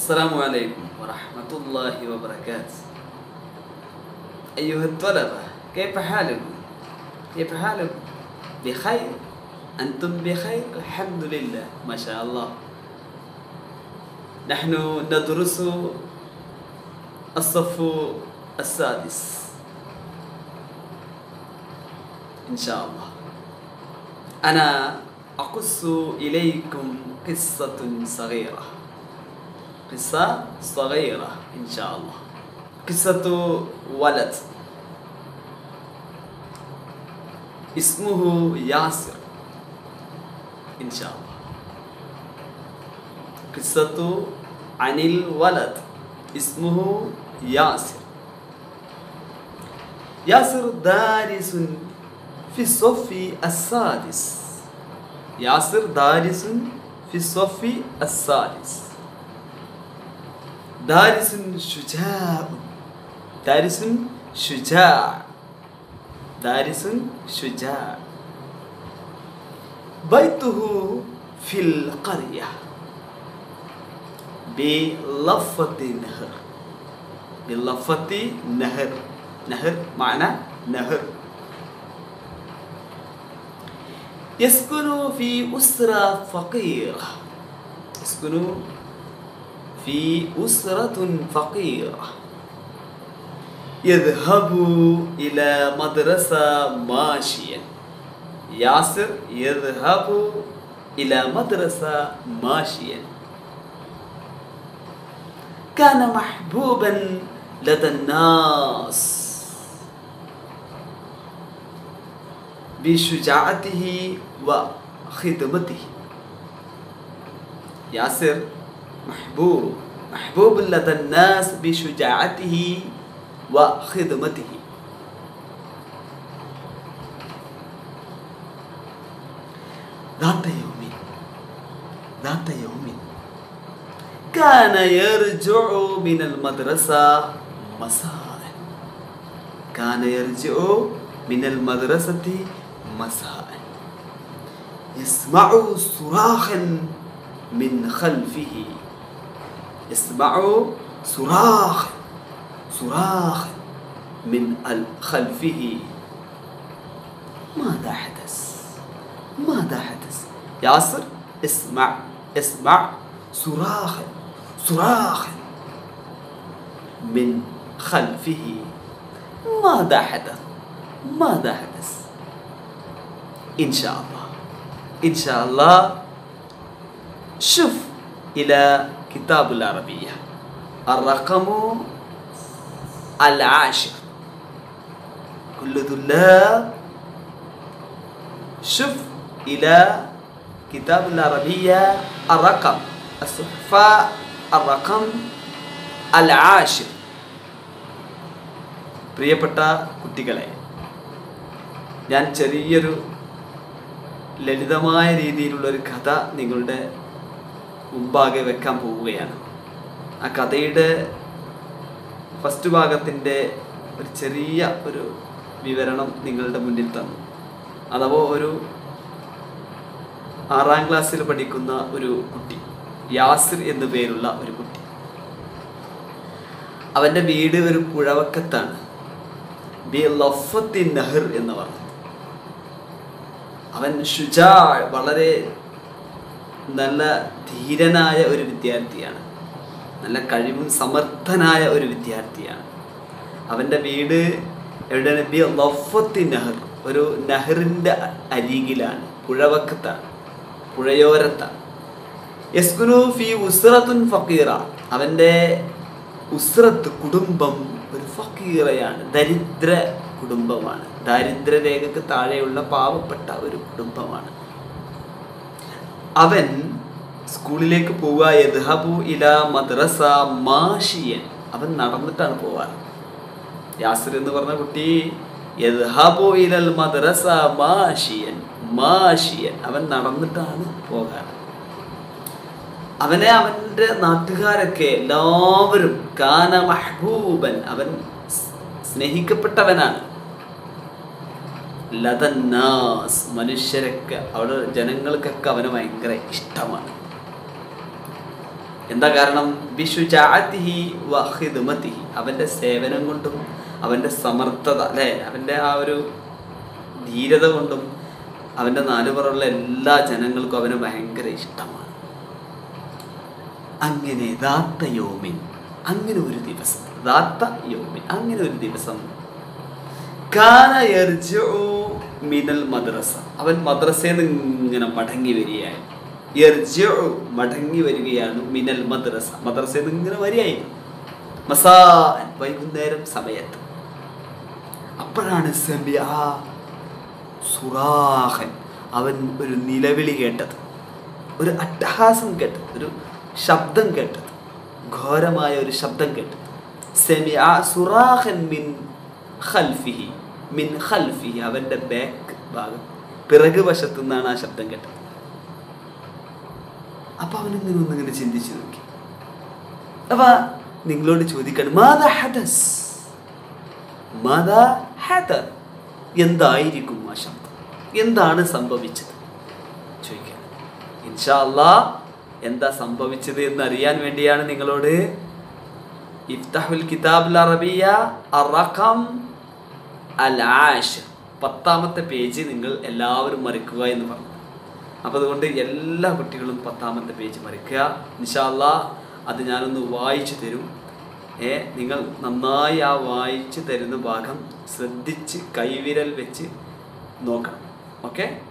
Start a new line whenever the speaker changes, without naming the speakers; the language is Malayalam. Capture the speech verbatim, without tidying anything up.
السلام عليكم ورحمة الله وبركاته. أيها الطلبة، كيف حالكم؟ كيف حالكم؟ بخير؟ أنتم بخير؟ الحمد لله ما شاء الله. نحن ندرس الصف السادس إن شاء الله. أنا أقص إليكم قصة صغيرة قصة صغيرة إن شاء الله. قصة ولد اسمه ياسر إن شاء الله. قصة عن الولد اسمه ياسر. ياسر دارس في الصف السادس. ياسر دارس في الصف السادس. دارس شجاع دارس شجاع دارس شجاع. بيته في القرية بلفة نهر. بلفة نهر. نهر معنى نهر. يسكن في أسرة فقيرة. يسكن في أسرة فقيرة. يذهب إلى مدرسة ماشيا. ياسر يذهب إلى مدرسة ماشيا. كان محبوبا لدى الناس بشجاعته وخدمته. ياسر محبوب محبوب لدى الناس بشجاعته وخدمته. ذات يوم ذات يوم كان يرجع من المدرسة مساء. كان يرجع من المدرسة مساء. يسمع صراخا من خلفه. يسمع صراخ صراخ من خلفه. ماذا حدث؟ ماذا حدث؟ ياسر اسمع اسمع صراخ صراخ من خلفه. ماذا حدث؟ ماذا حدث؟ إن شاء الله إن شاء الله شوف إلى كتاب العربية الرقم العاشر. كل طلاب شوف إلى كتاب العربية الرقم الصفحة الرقم العاشر. പ്രിയപ്പെട്ട കുട്ടികളെ, ഞാൻ ചെറിയൊരു ലളിതമായ രീതിയിലുള്ളൊരു കഥ നിങ്ങളുടെ മുമ്പാകെ വെക്കാൻ പോവുകയാണ്. ആ കഥയുടെ ഫസ്റ്റ് ഭാഗത്തിൻ്റെ ഒരു ചെറിയ ഒരു വിവരണം നിങ്ങളുടെ മുന്നിൽ തന്നു. അഥവാ ഒരു ആറാം ക്ലാസ്സിൽ പഠിക്കുന്ന ഒരു കുട്ടി, യാസിർ എന്നു പേരുള്ള ഒരു കുട്ടി. അവൻ്റെ വീട് ഒരു പുഴവക്കത്താണ്. ബി ലഫത്തി നഹർ എന്ന് പറഞ്ഞു. അവൻ ഷുജാ, വളരെ നല്ല ധീരനായ ഒരു വിദ്യാർത്ഥിയാണ്. നല്ല കഴിവും സമർത്ഥനായ ഒരു വിദ്യാർത്ഥിയാണ്. അവൻ്റെ വീട് എവിടെയാണ്? ബി ലഫത്തി നഹർ, ഒരു നഹറിൻ്റെ അരികിലാണ്, പുഴവക്കത്താണ്, പുഴയോരത്താണ്. യസ്കുനു ഫി ഉസ്റത്തുൻ ഫഖീറ. അവൻ്റെ ഉസ്റത്ത്, കുടുംബം ഒരു ഫഖീറയാണ്, ദരിദ്ര കുടുംബമാണ്. ദാരിദ്ര്യരേഖയ്ക്ക് താഴെയുള്ള പാവപ്പെട്ട ഒരു കുടുംബമാണ്. അവൻ സ്കൂളിലേക്ക് പോവുക. യദ്ഹബു ഇലാ മദ്രസ മാഷിയൻ. അവൻ നടന്നിട്ടാണ് പോവാറ്. യാസിർ എന്ന് പറഞ്ഞ കുട്ടി യദ്ഹബു ഇലൽ മദ്രസ മാഷിയൻ. മാഷിയൻ, അവൻ നടന്നിട്ടാണ് പോകാറ്. അവനെ അവൻ്റെ നാട്ടുകാരൊക്കെ എല്ലാവരും കാന മഹ്ബൂബൻ, അവൻ സ്നേഹിക്കപ്പെട്ടവനാണ്. ലദന്നാസ്, മനുഷ്യരൊക്കെ, അവിടെ ജനങ്ങൾക്കൊക്കെ അവന് ഭയങ്കര ഇഷ്ടമാണ്. എന്താ കാരണം? ബിശുജാഅതിഹി വ ഖിദ്മതിഹി, അവൻ്റെ സേവനം കൊണ്ടും അവൻ്റെ സമർത്ഥത അല്ലേ, അവൻ്റെ ആ ഒരു ധീരത കൊണ്ടും അവൻ്റെ നാലുപുറമുള്ള എല്ലാ ജനങ്ങൾക്കും അവന് ഭയങ്കര ഇഷ്ടമാണ്. അങ്ങനെ ദാത്ത യൗമിൻ, അങ്ങനെ ഒരു ദിവസം, ദാത്ത യൗമിൻ, അങ്ങനെ ഒരു ദിവസം കാന യർജിഉ മിനൽ മദ്രസ, അവൻ മദ്രസയിൽ നിന്ന് ഇങ്ങനെ മടങ്ങി വരികയാണ്. യർജിഉ, മടങ്ങി വരികയാണ്. മിനൽ മദ്രസ, മദ്രസയിൽ നിന്ന് ഇങ്ങനെ വരികയായിരുന്നു. മസാ, വൈകുന്നേരം സമയത്ത്. അപ്പോഴാണ് സമിഅ സുറാഖൻ, അവൻ ഒരു നിലവിളി കേട്ടത്, ഒരു അട്ടഹാസം കേട്ടത്, ഒരു ശബ്ദം കേട്ടത്, ഘോരമായ ഒരു ശബ്ദം കേട്ടത്. സമിഅ സുറാഖൻ മിൻ ഖൽഫിഹി, മിൻ ഖൽഫിഹി, അവൻ്റെ ബാക്ക് ഭാഗം, പിറകു വശത്തു നിന്നാണ് ആ ശബ്ദം കേട്ടത്. അപ്പം അവനിങ്ങനെ ഒന്നിങ്ങനെ ചിന്തിച്ചു നോക്കി. അപ്പം നിങ്ങളോട് ചോദിക്കണം, മാദാ ഹദസ്, മാദാ ഹദസ്, എന്തായിരിക്കും ആ ശബ്ദം, എന്താണ് സംഭവിച്ചത് ചോദിക്കാം. ഇൻഷാ അല്ലാഹ് എന്താ സംഭവിച്ചത് എന്നറിയാൻ വേണ്ടിയാണ് നിങ്ങളോട് ഇഫ്തഹുൽ കിതാബുൽ അറബിയ്യ അർ-റഖം അൽ-ആശിർ, പത്താമത്തെ പേജ് നിങ്ങൾ എല്ലാവരും മറിക്കുക എന്ന് പറഞ്ഞു. അപ്പോൾ അതുകൊണ്ട് എല്ലാ കുട്ടികളും പത്താമത്തെ പേജ് മറിക്കുക. ഇൻഷാ അല്ലാഹ് അത് ഞാനൊന്ന് വായിച്ചു തരും. ഏ നിങ്ങൾ നന്നായി ആ വായിച്ചു തരുന്ന ഭാഗം ശ്രദ്ധിച്ച് കൈവിരൽ വെച്ച് നോക്കണം. ഓക്കെ.